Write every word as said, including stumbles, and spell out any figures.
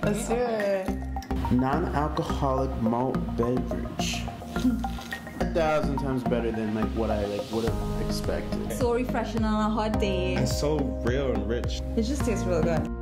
Let's do it. Non-alcoholic malt beverage. A thousand times better than like what I like would have expected. So refreshing on a hot day. It's so real and rich. It just tastes real good.